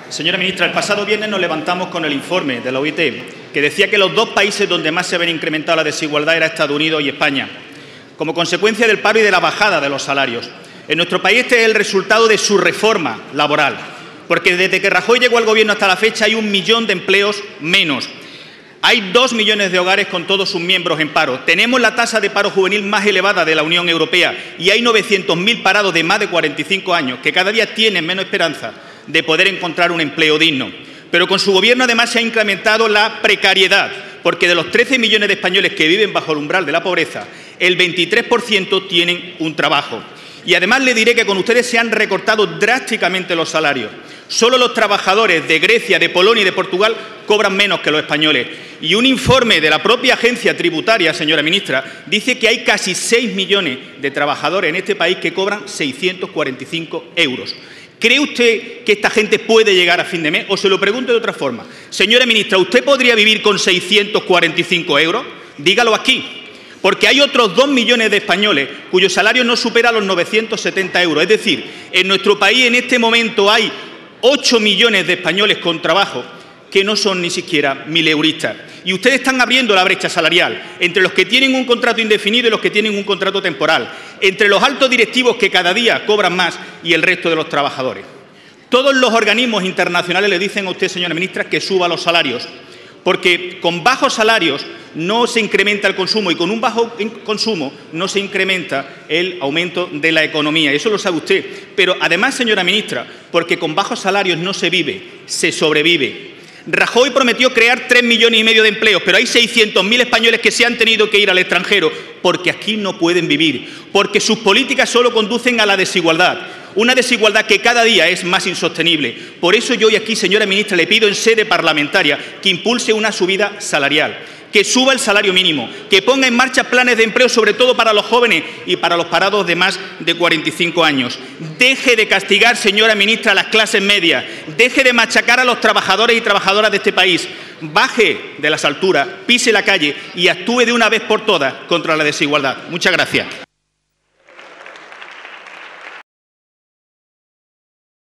Señora ministra, el pasado viernes nos levantamos con el informe de la OIT, que decía que los dos países donde más se habían incrementado la desigualdad eran Estados Unidos y España, como consecuencia del paro y de la bajada de los salarios. En nuestro país este es el resultado de su reforma laboral, porque desde que Rajoy llegó al Gobierno hasta la fecha hay 1 millón de empleos menos. Hay 2 millones de hogares con todos sus miembros en paro. Tenemos la tasa de paro juvenil más elevada de la Unión Europea y hay 900.000 parados de más de 45 años que cada día tienen menos esperanza de poder encontrar un empleo digno. Pero con su Gobierno además se ha incrementado la precariedad, porque de los 13 millones de españoles que viven bajo el umbral de la pobreza, el 23% tienen un trabajo. Y además le diré que con ustedes se han recortado drásticamente los salarios. Solo los trabajadores de Grecia, de Polonia y de Portugal cobran menos que los españoles. Y un informe de la propia agencia tributaria, señora ministra, dice que hay casi 6 millones de trabajadores en este país que cobran 645 euros. ¿Cree usted que esta gente puede llegar a fin de mes? O se lo pregunto de otra forma. Señora ministra, ¿usted podría vivir con 645 euros? Dígalo aquí. Porque hay otros 2 millones de españoles cuyo salario no supera los 970 euros. Es decir, en nuestro país en este momento hay 8 millones de españoles con trabajo que no son ni siquiera mileuristas. Y ustedes están abriendo la brecha salarial entre los que tienen un contrato indefinido y los que tienen un contrato temporal, entre los altos directivos que cada día cobran más y el resto de los trabajadores. Todos los organismos internacionales le dicen a usted, señora ministra, que suba los salarios, porque con bajos salarios no se incrementa el consumo y con un bajo consumo no se incrementa el aumento de la economía. Eso lo sabe usted. Pero además, señora ministra, porque con bajos salarios no se vive, se sobrevive. Rajoy prometió crear 3,5 millones de empleos, pero hay 600.000 españoles que se han tenido que ir al extranjero porque aquí no pueden vivir, porque sus políticas solo conducen a la desigualdad, una desigualdad que cada día es más insostenible. Por eso yo hoy aquí, señora ministra, le pido en sede parlamentaria que impulse una subida salarial, que suba el salario mínimo, que ponga en marcha planes de empleo, sobre todo para los jóvenes y para los parados de más de 45 años. Deje de castigar, señora ministra, a las clases medias, deje de machacar a los trabajadores y trabajadoras de este país, baje de las alturas, pise la calle y actúe de una vez por todas contra la desigualdad. Muchas gracias.